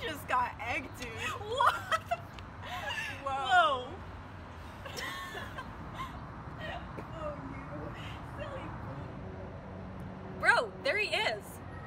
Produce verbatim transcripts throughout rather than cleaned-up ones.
just got egg, dude. What? Whoa. Whoa. Oh, you silly fool. Bro, there he is.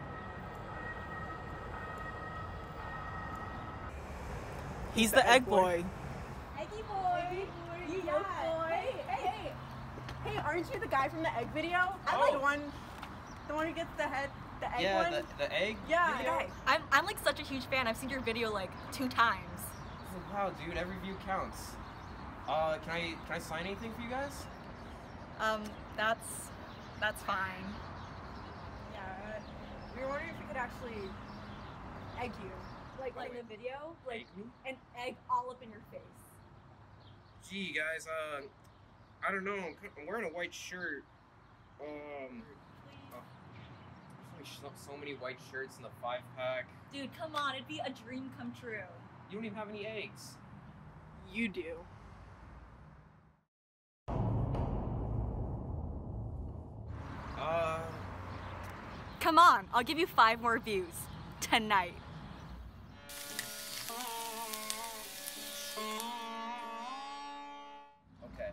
He's the egg boy. Eggy boy. Eggy boy. You yolk boy. Hey, hey, hey, aren't you the guy from the egg video? Oh. The one, the one who gets the head, the egg Yeah, one? the, the egg? Yeah. You're the guy. I'm, I'm like such a huge fan. I've seen your video like two times. Wow, dude, every view counts. Uh, can I can I sign anything for you guys? Um, that's, that's fine. Yeah. We were wondering if we could actually egg you. Like, like in the video, like Egg me? an egg all up in your face. Gee, guys, uh, I don't know. I'm, I'm wearing a white shirt. Um, uh, there's so, so many white shirts in the five pack. Dude, come on. It'd be a dream come true. You don't even have any eggs. You do. Uh, Come on. I'll give you five more views. Tonight. okay.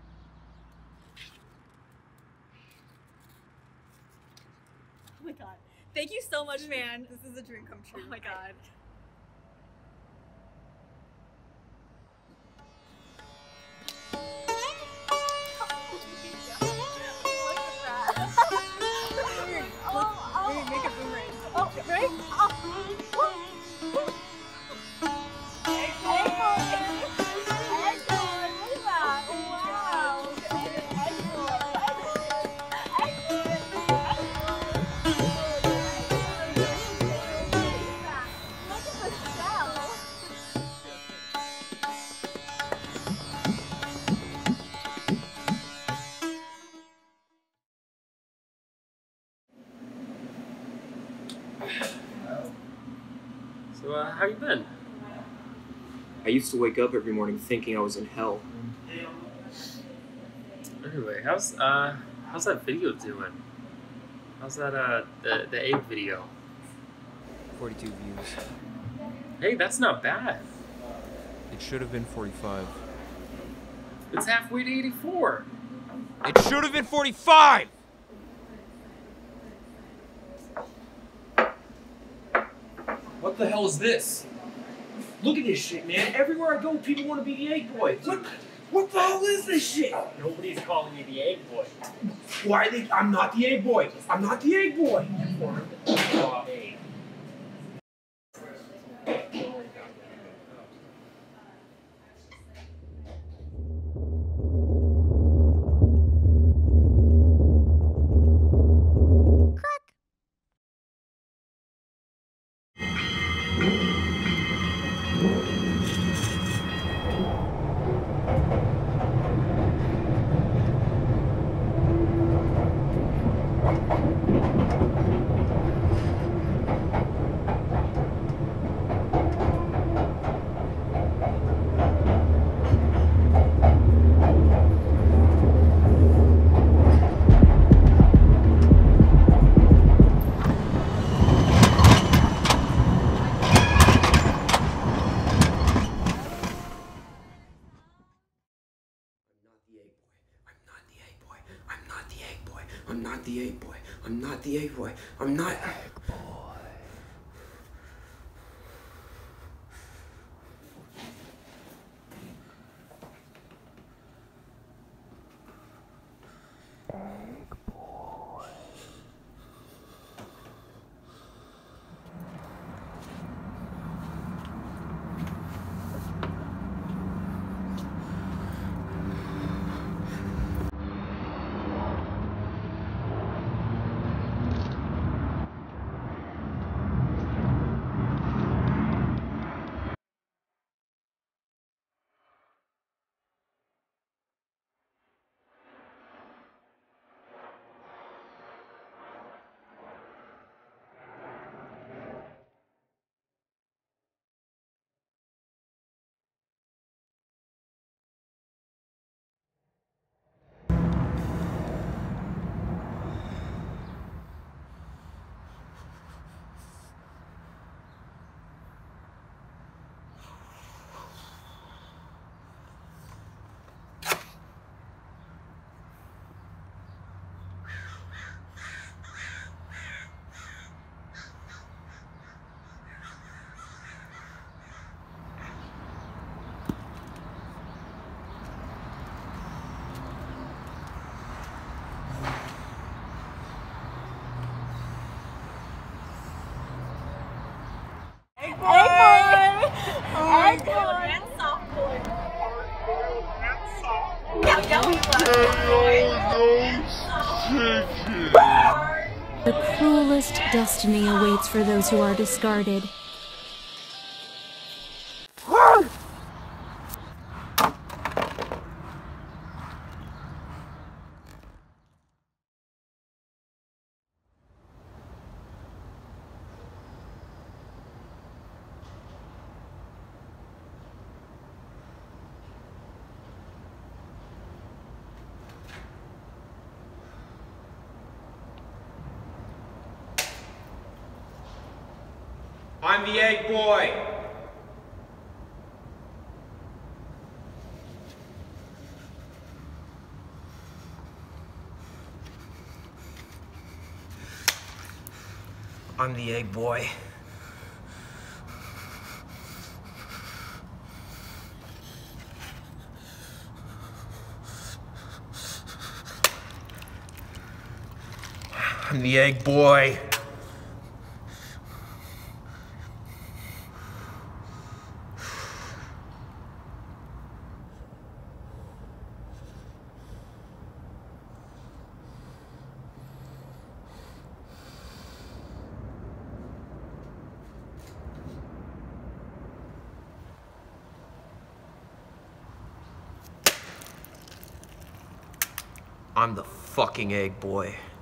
Oh my god. Thank you so much, man. This is a dream come true. Oh my god. Wait, make it boomerang. Oh, right? Oh. Egg boy. Egg boy. Egg boy. Look at that. Wow. Egg boy. Egg boy. Look at the shell. So, uh, how you been? I used to wake up every morning thinking I was in hell. Anyway, how's uh, how's that video doing? How's that uh, the the egg video? forty-two views. Hey, that's not bad. It should have been forty-five. It's halfway to eighty-four. It should have been forty-five! What the hell is this? Look at this shit, man. Everywhere I go, people want to be the egg boy. What, what the hell is this shit? Nobody's calling you the egg boy. Why are they? I'm not the egg boy. I'm not the egg boy. Oh, hey. I'm not the egg boy. I'm not the egg boy. I'm not. Egg boy. Cruelest destiny awaits for those who are discarded. I'm the egg boy. I'm the egg boy. I'm the egg boy. I'm the fucking egg boy.